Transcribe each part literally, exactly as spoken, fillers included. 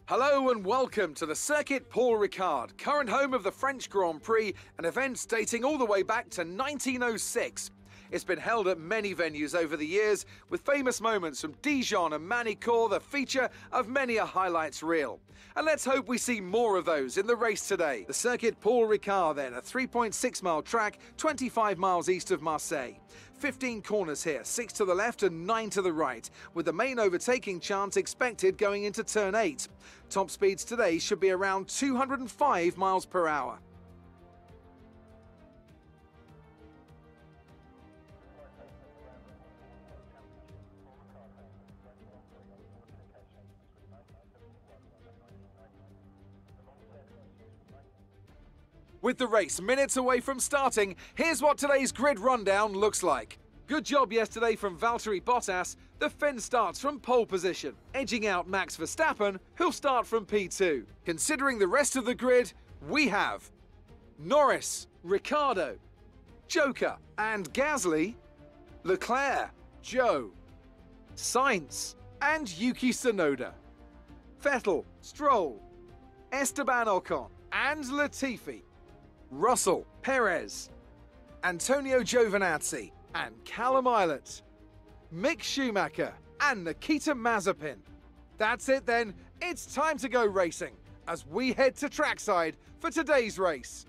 Hello and welcome to the Circuit Paul Ricard, current home of the French Grand Prix, an event dating all the way back to nineteen oh six. It's been held at many venues over the years, with famous moments from Dijon and Manicourt the feature of many a highlights reel. And let's hope we see more of those in the race today. The Circuit Paul Ricard then, a three point six mile track, twenty-five miles east of Marseille. fifteen corners here, six to the left and nine to the right, with the main overtaking chance expected going into turn eight. Top speeds today should be around two hundred five miles per hour. With the race minutes away from starting, here's what today's grid rundown looks like. Good job yesterday from Valtteri Bottas. The Finn starts from pole position, edging out Max Verstappen, who'll start from P two. Considering the rest of the grid, we have Norris, Ricciardo, Joker and Gasly, Leclerc, Joe, Sainz and Yuki Tsunoda, Vettel, Stroll, Esteban Ocon and Latifi, Russell, Perez, Antonio Giovinazzi and Callum Ilott, Mick Schumacher and Nikita Mazepin. That's it then, it's time to go racing as we head to trackside for today's race.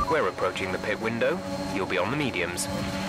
We're approaching the pit window. You'll be on the mediums.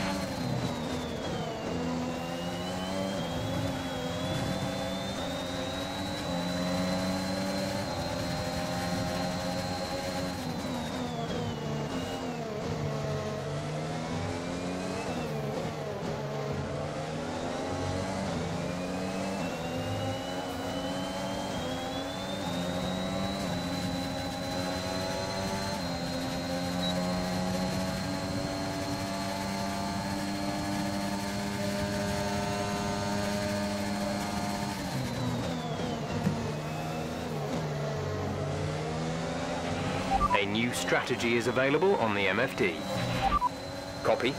A new strategy is available on the M F D. Copy.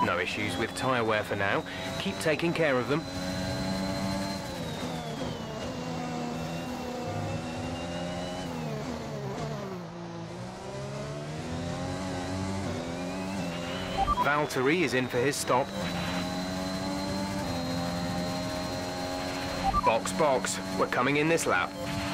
No issues with tyre wear for now. Keep taking care of them. Valtteri is in for his stop. Box, box. We're coming in this lap.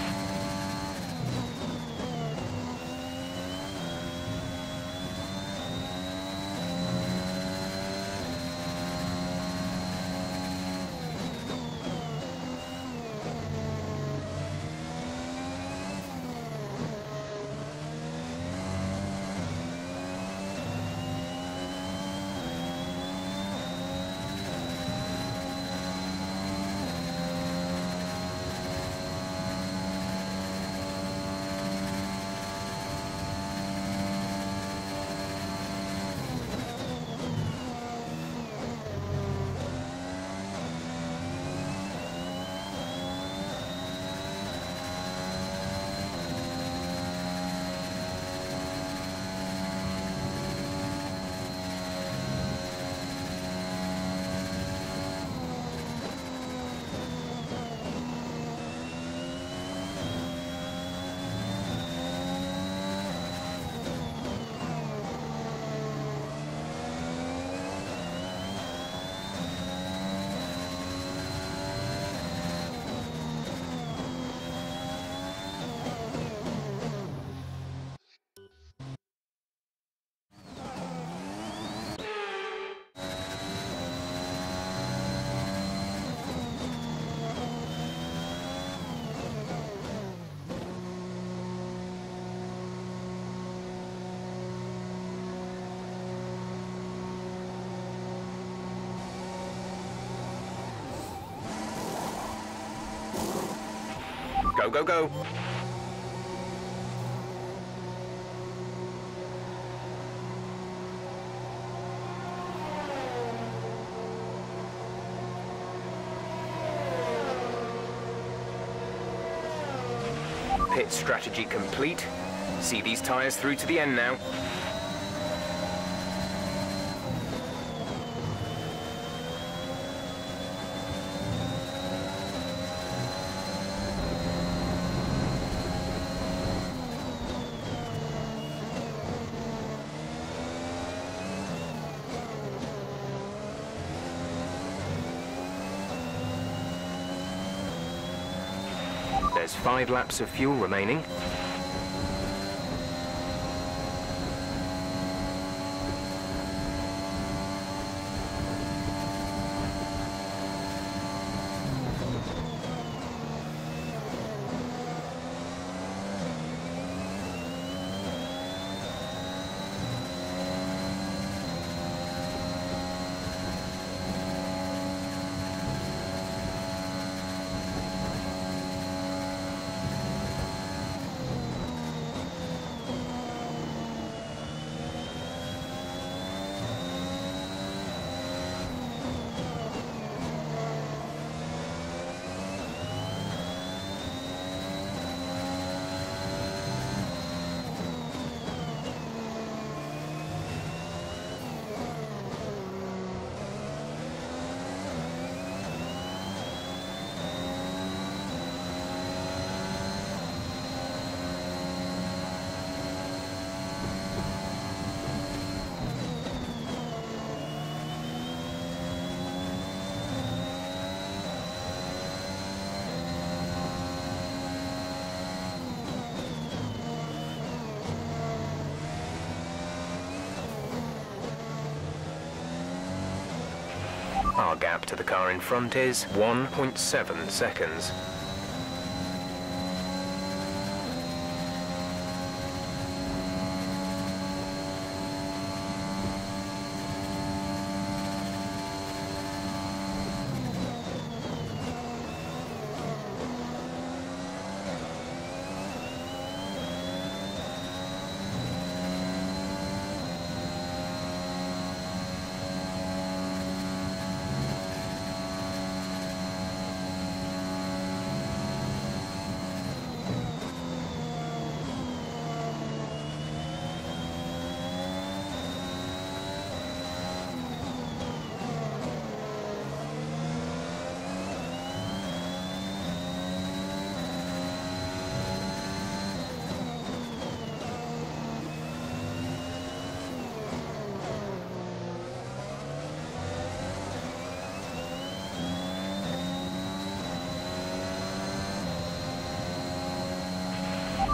Go, go, go. Pit strategy complete. See these tyres through to the end now. There's five laps of fuel remaining. Our gap to the car in front is one point seven seconds.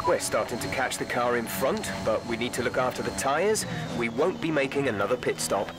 We're starting to catch the car in front, but we need to look after the tyres. We won't be making another pit stop.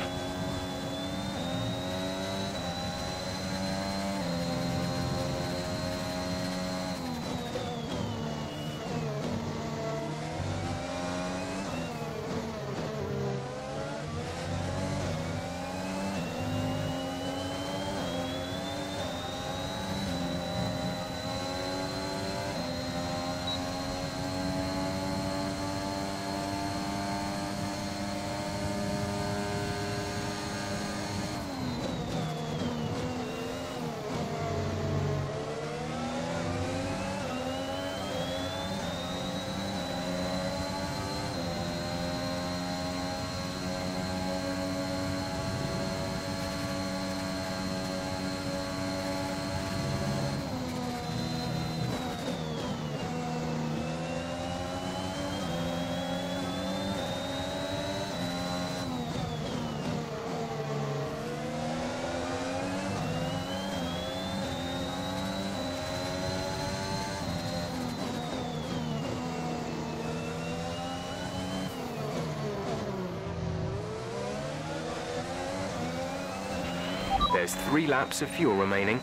There's three laps of fuel remaining.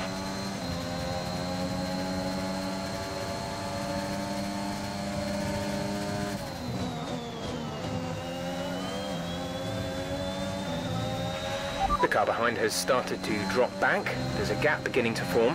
The car behind has started to drop back. There's a gap beginning to form.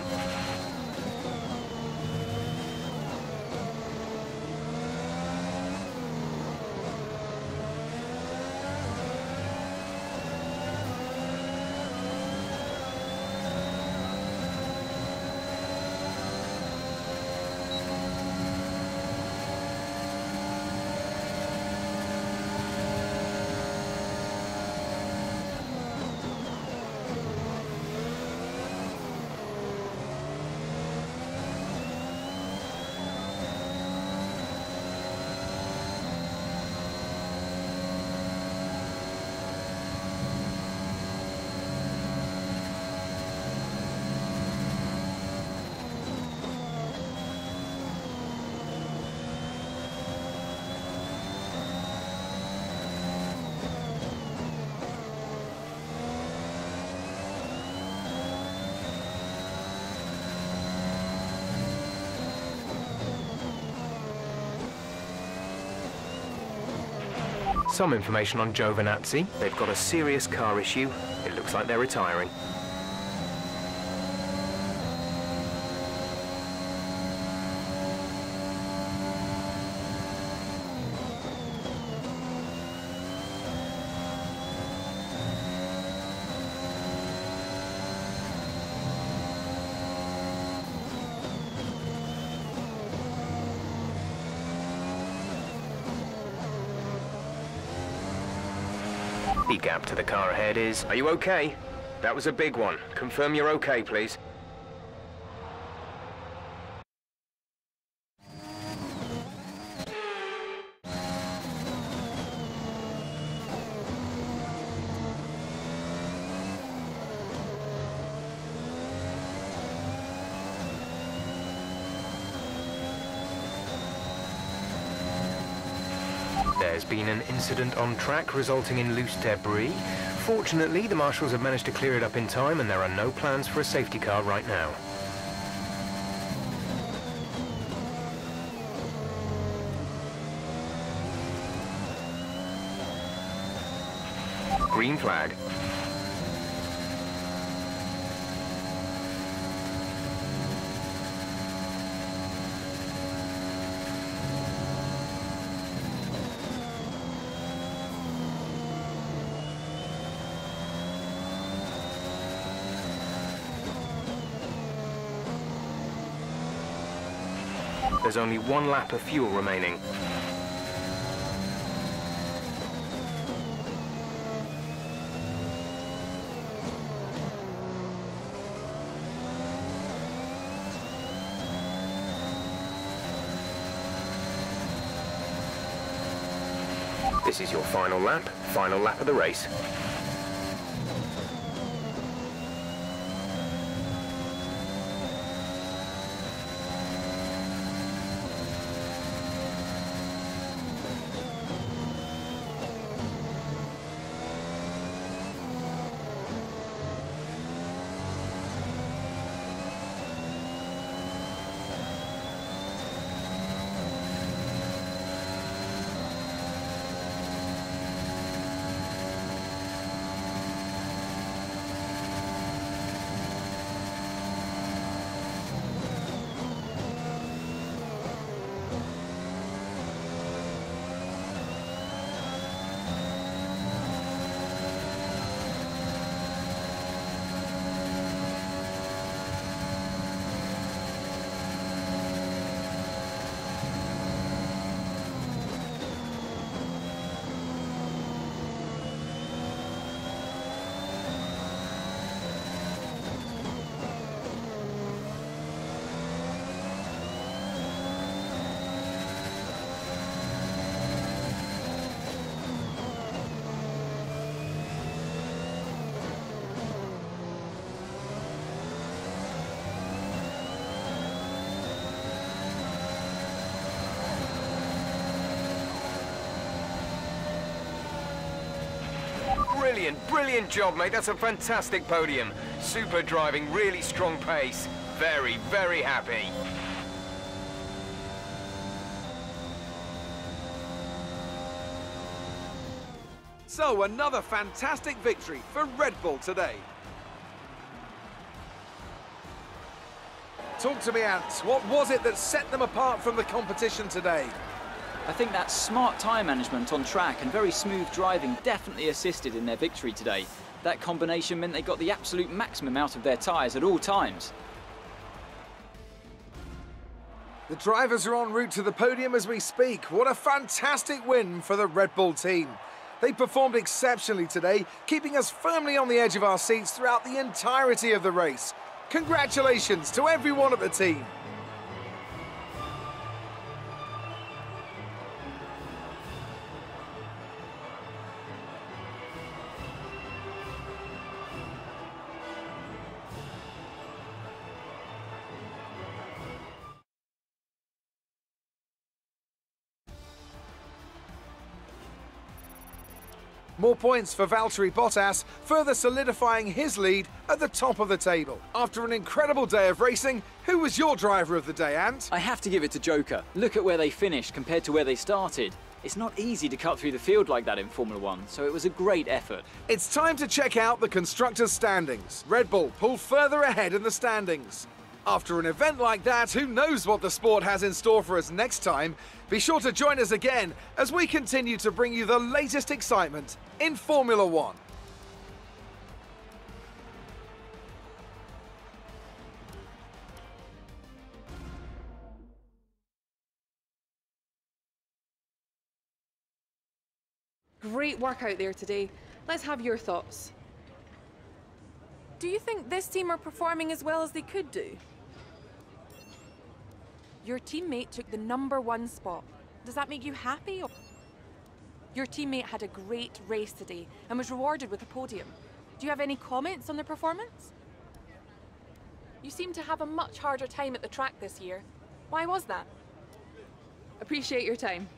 Some information on Giovinazzi. They've got a serious car issue. It looks like they're retiring. The gap to the car ahead is... Are you okay? That was a big one. Confirm you're okay, please. There's been an incident on track resulting in loose debris. Fortunately, the marshals have managed to clear it up in time and there are no plans for a safety car right now. Green flag. There's only one lap of fuel remaining. This is your final lap, final lap of the race. Brilliant, brilliant job, mate. That's a fantastic podium. Super driving, really strong pace. Very, very happy. So, another fantastic victory for Red Bull today. Talk to me, Ant. What was it that set them apart from the competition today? I think that smart tyre management on track and very smooth driving definitely assisted in their victory today. That combination meant they got the absolute maximum out of their tyres at all times. The drivers are en route to the podium as we speak. What a fantastic win for the Red Bull team. They performed exceptionally today, keeping us firmly on the edge of our seats throughout the entirety of the race. Congratulations to everyone at the team. More points for Valtteri Bottas, further solidifying his lead at the top of the table. After an incredible day of racing, who was your driver of the day, Ant? I have to give it to Joker. Look at where they finished compared to where they started. It's not easy to cut through the field like that in Formula One, so it was a great effort. It's time to check out the constructors' standings. Red Bull pulled further ahead in the standings. After an event like that, who knows what the sport has in store for us next time? Be sure to join us again as we continue to bring you the latest excitement in Formula One. Great work out there today. Let's have your thoughts. Do you think this team are performing as well as they could do? Your teammate took the number one spot. Does that make you happy? Your teammate had a great race today and was rewarded with a podium. Do you have any comments on their performance? You seem to have a much harder time at the track this year. Why was that? Appreciate your time.